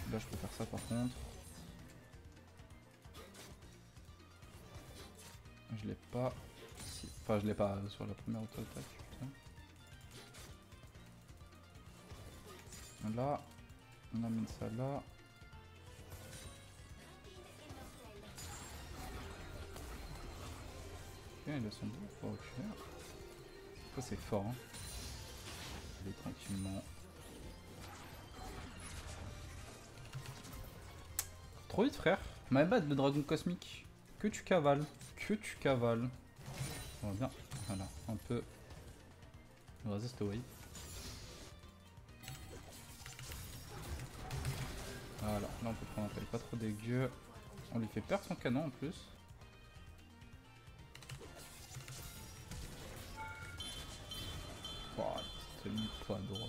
Là je peux faire ça par contre. Je l'ai pas. Si. Enfin je l'ai pas sur la première auto-attaque. Là. On amène ça là. Ok, il a son dos pour reculer. Ça c'est fort hein. Il est tranquillement. Trop vite frère. My bad le dragon cosmique. Que tu cavales. Que tu cavales. On va bien. Voilà. Un peu. Résiste au wave. Voilà. Là on peut prendre un taille pas trop dégueu. On lui fait perdre son canon en plus. Oh, c'est tellement pas drôle.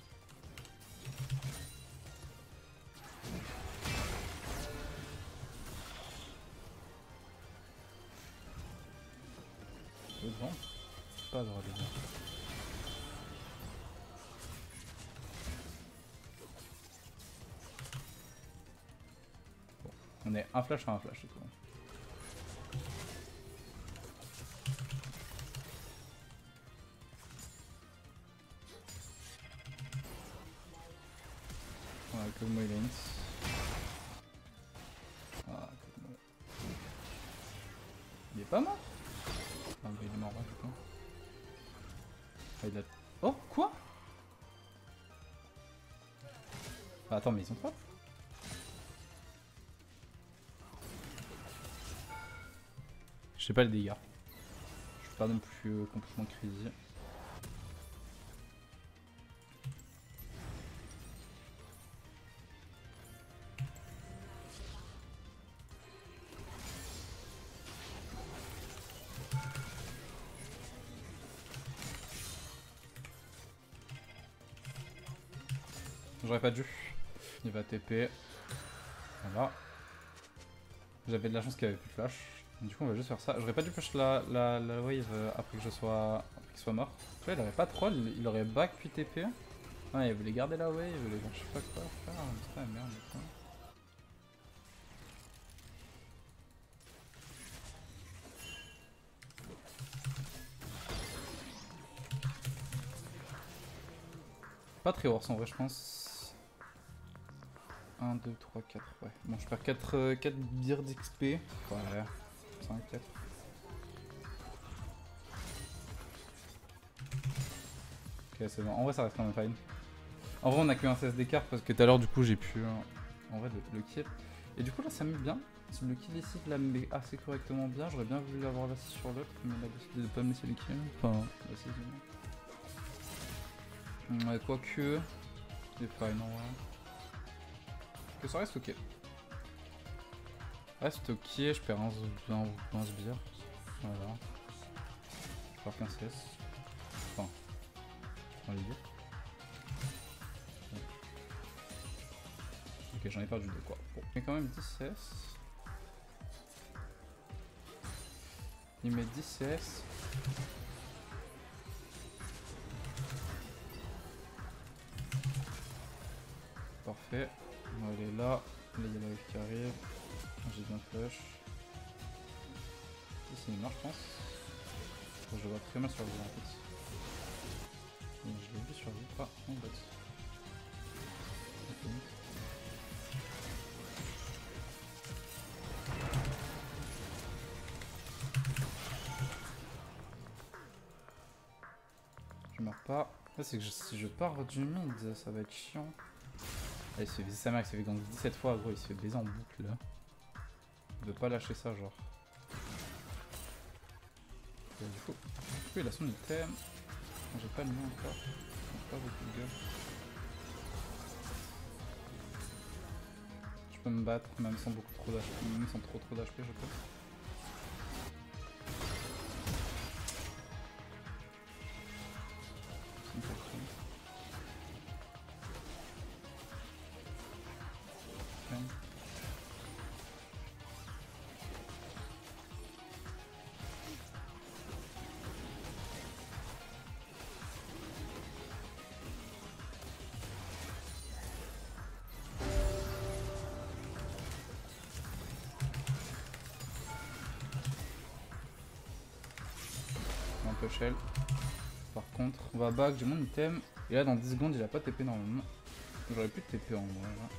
Devant. Pas drôle les gars. Bon. On est un flash à un flash c'est tout. Voilà, que moi il a ah, il est pas mort. Ah mais il est mort là du coup. Ah, il a... Oh quoi? Ah, attends mais ils sont pas. Je sais pas les dégâts. Je suis pas non plus complètement crazy. J'aurais pas dû. Il va TP. Voilà. J'avais de la chance qu'il n'y avait plus de flash. Du coup on va juste faire ça. J'aurais pas dû push la wave après que je sois. Après qu'il soit mort. Là il aurait pas troll, il aurait back puis TP. Ah il voulait garder la wave, il voulait je sais pas quoi faire. Putain merde quoi. Pas très worse en vrai je pense. 1, 2, 3, 4, ouais. Bon je perds 4 dires d'XP. Ouais. 5, 4. Ok c'est bon, en vrai ça reste quand même fine. En vrai on a que un CS d'écart parce que tout à l'heure du coup j'ai pu en vrai le kill. Et du coup là ça me met bien. Le kill ici là me met assez correctement bien. J'aurais bien voulu l'avoir là sur l'autre mais il a décidé de pas me laisser le kill. Enfin là c'est quoique. C'est fine en vrai. Que ça reste ok. Reste ok, je perds un sbire. Voilà. Je perds qu'un CS. Enfin. Dans les deux. Ok, j'en ai perdu deux quoi. Bon. Mais quand même 10 CS. Il met 10 CS. Parfait. On va aller là. Là il y a la wave qui arrive. J'ai bien flush. Ici il marche je pense. Je vois très mal sur le en fait. Je l'ai vu sur lui. Ah, en bot. Je meurs pas. Là c'est que si je pars du mid, ça va être chiant. Ah, il se fait viser sa mère, il se fait gank 17 fois gros, il se fait baiser en boucle là. Il veut pas lâcher ça genre. Et du coup il a son item. J'ai pas le mien encore. Pas beaucoup de gueule. Je peux me battre même sans beaucoup trop d'HP, même sans trop d'HP je peux. shell. Par contre, on va back, j'ai mon item. Et là, dans 10 secondes, il a pas TP normalement. J'aurais pu TP en vrai. Là.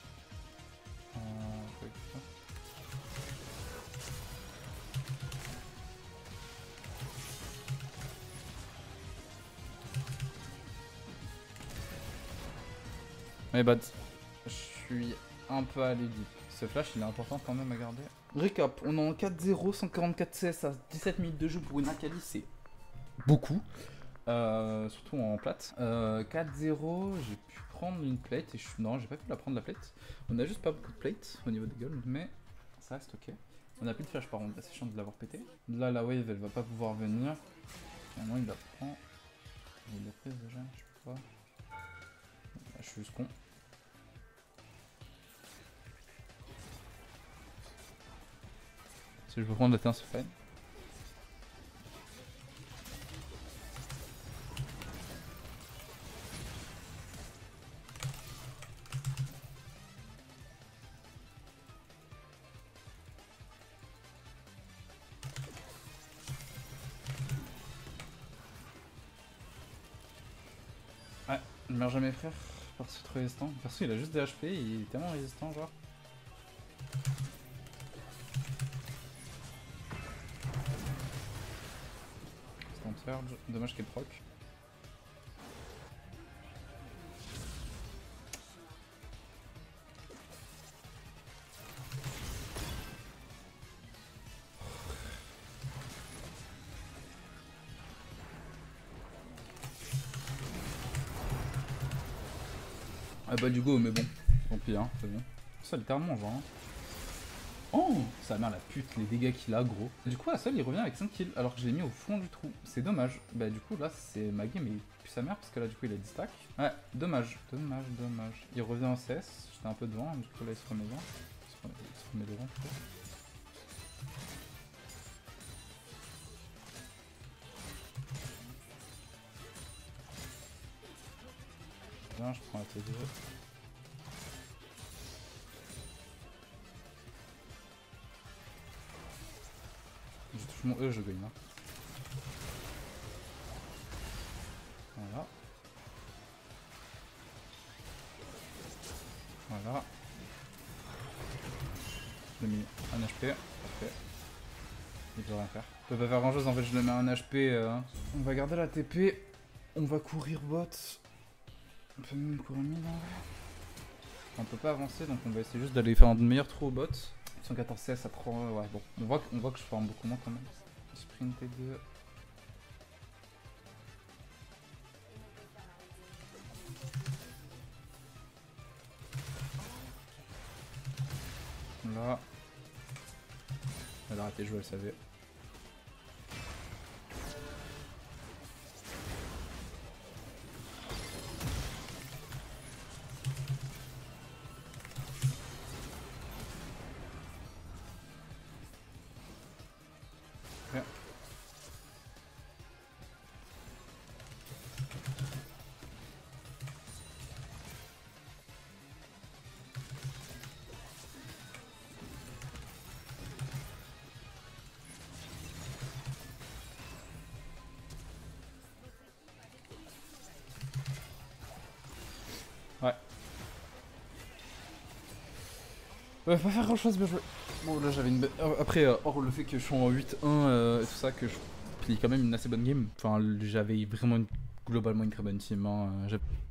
Mais bad. Je suis un peu allé deep. Ce flash il est important quand même à garder. Récap, on est en 4-0, 144 CS à 17 minutes de jeu pour une Akali, c'est beaucoup. Surtout en plate. 4-0, j'ai pu prendre une plate et non, j'ai pas pu la prendre la plate. On a juste pas beaucoup de plates au niveau des gueules, mais ça reste ok. On a plus de flash par contre, c'est chiant de l'avoir pété. Là la wave elle va pas pouvoir venir. Finalement il la prend. Il l'a prise déjà, je sais pas. Là, je suis juste con. Si je peux prendre la T1 c'est fine. Ouais, je meurs jamais frère, perso trop résistant. Perso il a juste des HP, il est tellement résistant genre. Stand surge, dommage qu'il proc. Ah bah du go mais bon, tant pis hein, c'est bon. Ça littéralement genre hein. Oh sa mère la pute, les dégâts qu'il a gros. Du coup Assol il revient avec 5 kills alors que je l'ai mis au fond du trou, c'est dommage. Bah du coup là c'est ma game et puis sa mère parce que là du coup il a 10 stacks. Ouais, dommage. Il revient en CS, j'étais un peu devant, du coup là il se remet devant. Il se remet devant plutôt. Là je prends la T2. Je touche mon E, je gagne là. Voilà. Voilà. Je l'ai mis un HP, parfait. Il peut rien faire. Il peut pas faire grand chose en fait, je le mets un HP. On va garder la TP. On va courir bot. On peut même courir mid en vrai. On peut pas avancer donc on va essayer juste d'aller faire un meilleur trou au bot. 114 CS à 3, ouais bon. On voit que je farm beaucoup moins quand même. Sprint T2. Là. Elle a raté le jeu, elle savait. Okay. Ouais. Ouais, pas faire grand chose, bien joué. Bon, là j'avais une. Après, hors le fait que je suis en 8-1 et tout ça, que je plie quand même une assez bonne game. Enfin, j'avais vraiment globalement une très bonne team. Hein.